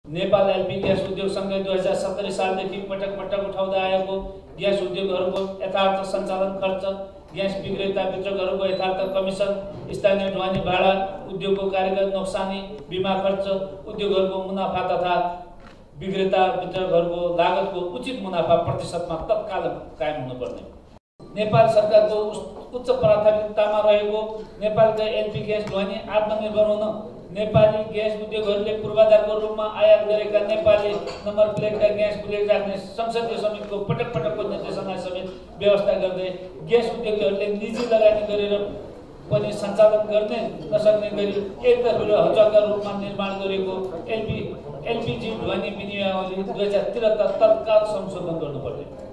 Nepal LP gas उद्योग संघले 2070 सालदेखि पटक पटक उठाउँदै आएको ग्यास उद्योगहरूको यथार्थ सञ्चालन खर्च, ग्यास विक्रेता वितरकहरूको यथार्थ कमिसन, स्थानीय ढुवानी भाडा, उद्योगको कार्यगत नोक्सानी, बिमा खर्च, उद्योगहरूको मुनाफा तथा विक्रेता वितरकहरूको लागतको उचित मुनाफा प्रतिशतमा तत्काल कायम हुनुपर्ने। नेपाल सरकारको उच्च प्राथमिकतामा रहेको नेपालका एलपी ग्यास ढुवानी आत्मनिर्भर हुन नेपाली ग्यास उद्योगहरूले पूर्वाधारको रूपमा आयात गरेका नेपाली नम्बर प्लेटका ग्यास बुलेट राख्ने संसदीय समितिको पटक पटकको निर्देशना समेत व्यवस्था गर्दै ग्यास उद्योगहरूले निजी लगानी गरेर पनि सञ्चालन गर्ने नसक्ने गरी एकतर्फी र हजारका रूपमा निर्माण गरिएको एलपीजी ढुवानी विनियावली 2073 तत्काल संशोधन गर्नुपर्ने।